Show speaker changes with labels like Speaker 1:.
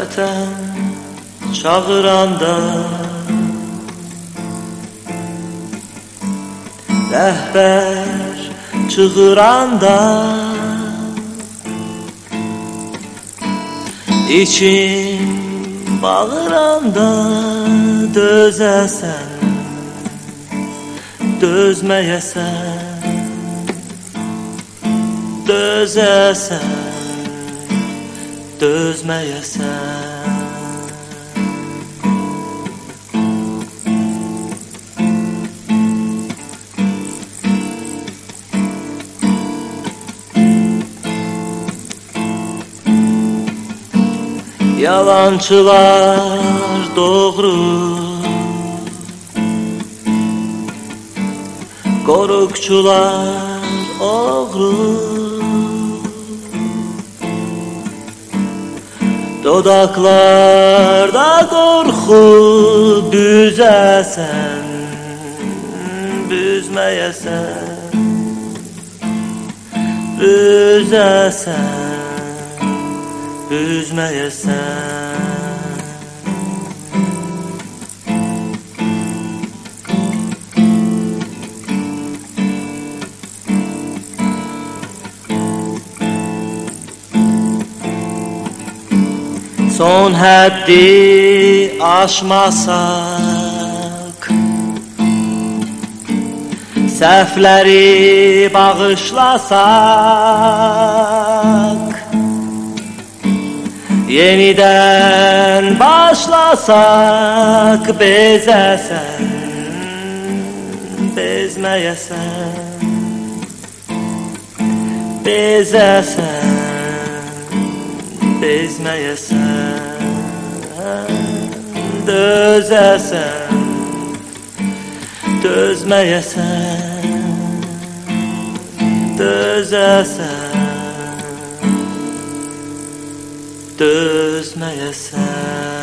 Speaker 1: vətən çağıranda, rəhbər çığıranda, İçim bağıranda dözəsən, dözməyəsən, dözəsən, dözməyəsən. Yalançılar doğru, qorxucular oğru, dodaqlarda qorxu büzəsən, büzməyəsən, büzəsən, üzməyəsən. Son həddi aşmasaq, səhvləri bağışlasaq, yenidən başlasaq, bezəsən, bezməyəsən, bezəsən, bezməyəsən, dözəsən, dözməyəsən, dözəsən, dözməyəsən.